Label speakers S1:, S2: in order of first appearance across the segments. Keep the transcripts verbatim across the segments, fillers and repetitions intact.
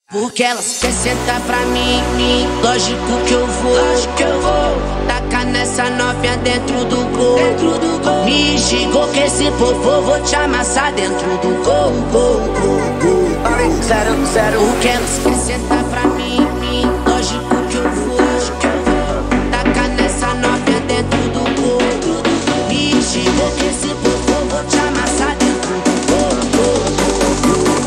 S1: Porque elas quer sentar pra mim, mim, lógico que eu vou, lógico que eu vou tacar nessa novinha dentro do gol, dentro do gol. Me gigou que esse povo vou te amassar dentro do gol, gol, gol, gol. Zero, zero. Porque elas quer sentar pra mim, mim, lógico que eu vou, lógico que eu vou tacar nessa novinha dentro do gol, dentro do gol. Me gigou que esse povo vou te amassar dentro do gol, gol, gol, gol.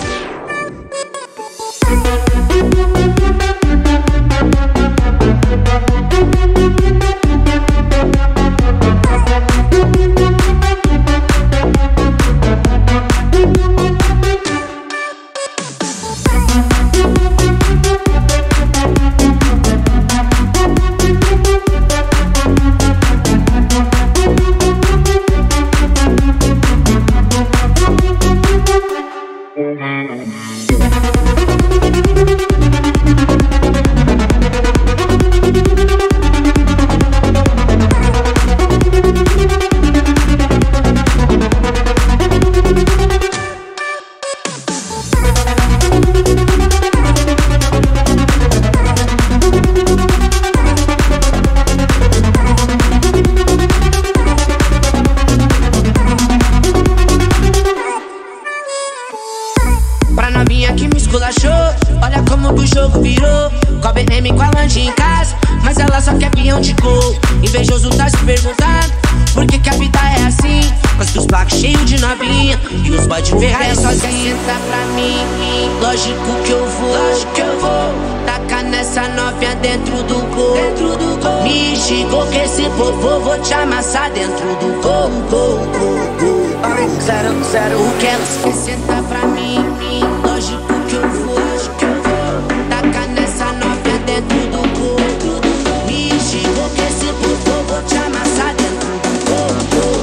S1: Pra novinha que me esculachou, olha como que o jogo virou. Com a B M com a lanche em casa, mas ela só quer peão de gol. Invejoso tá se perguntando por que que a vida é assim, com os blocos cheios de novinha e os boy de Ferrari sozinho. Senta pra mim, lógico que eu vou, lógico que eu vou tacar nessa novinha dentro do gol, dentro do gol. Me gigou que esse povo vou te amassar dentro do gol, gol, gol, gol. Zero, zero. O que elas quer sentar pra mim, lógico que eu vou, lógico que eu vou tacar nessa novinha dentro do gol, dentro do gol. Me gigou que esse povo vou te amassar dentro do gol, gol,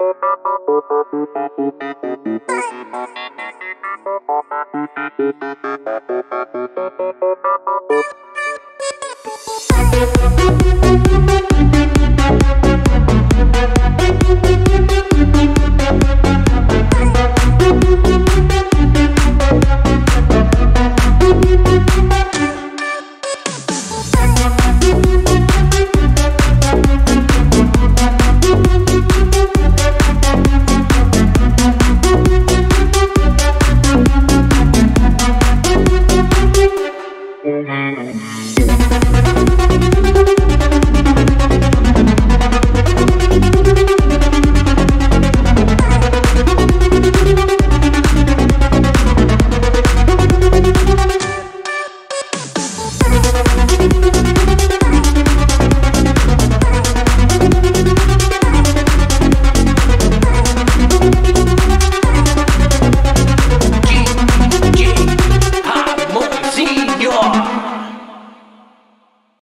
S1: gol, gol.